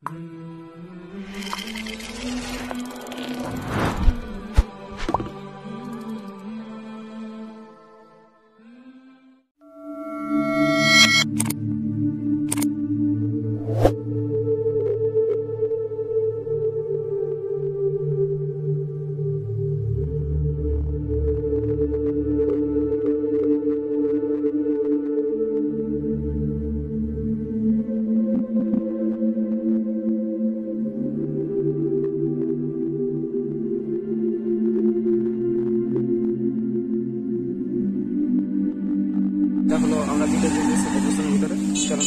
হলো আমরা ভিতরে ভিতরে চলো।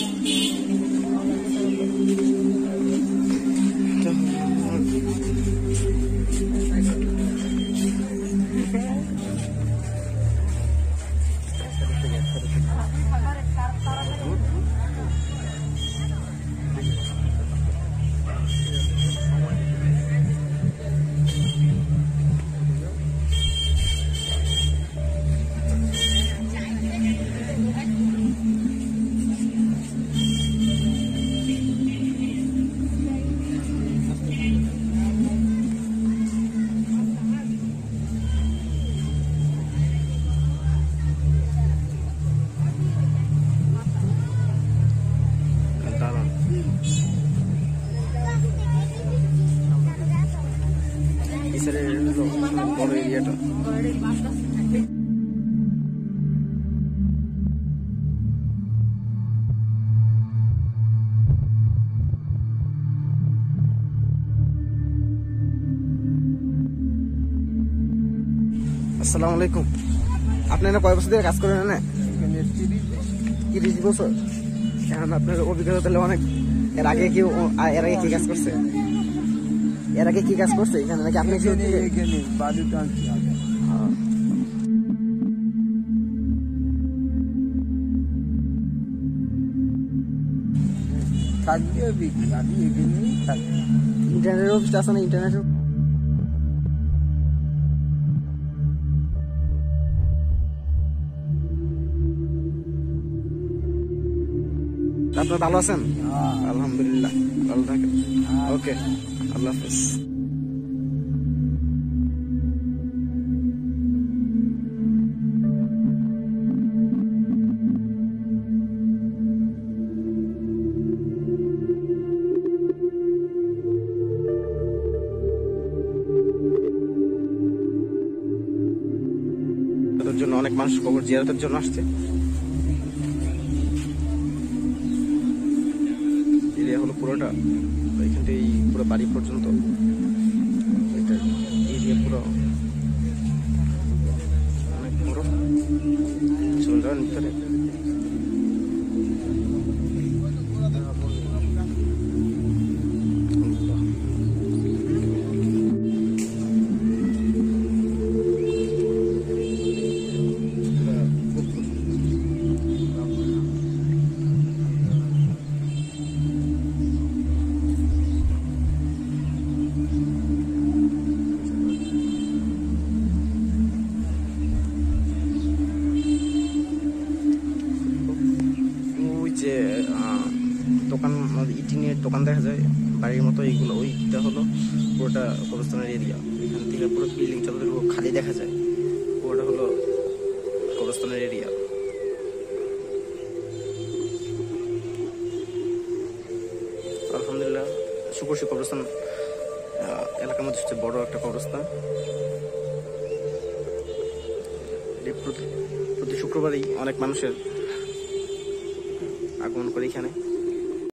বড় এরিয়াটা আসসালামু আলাইকুম। আপনি না কয় বছর ধরে কাজ করেন? না 30 বছর। এখন আপনার অভিজ্ঞতা তাহলে অনেক। এর আগে কি কাজ করছে? এর আগে কি কাজ করছে এখানে? নাকি আপনি বালু টানছি? ইন্টারনেটের অফিস আছে না? ইন্টারনেটের আপনারা ভালো আছেন? আলহামদুলিল্লাহ, ভালো থাকেন। ওকে, আল্লাহ হাফেজ। তাদের জন্য অনেক মানুষ কবর জিয়ারতের জন্য আসছে। এরিয়া হলো পুরোটা, এখান থেকে পুরো বাড়ি পর্যন্ত এটা এরিয়া পুরো অনেক বড়। চলে যাওয়ার ভিতরে যে দোকান, ইটিনের দোকান দেখা যায় বাড়ির মতো। এইগুলো ওইটা হলো পুরোটা কবরস্থানের এরিয়া। এখান থেকে পুরো বিল্ডিং যতটুকু খালি দেখা যায় পুরোটা হলো কবরস্থানের এরিয়া। আলহামদুলিল্লাহ, শুকরশী কবরস্থান এলাকার মধ্যে সবচেয়ে বড় একটা কবরস্থান। প্রতি শুক্রবারই অনেক মানুষের আগমন করে এখানে।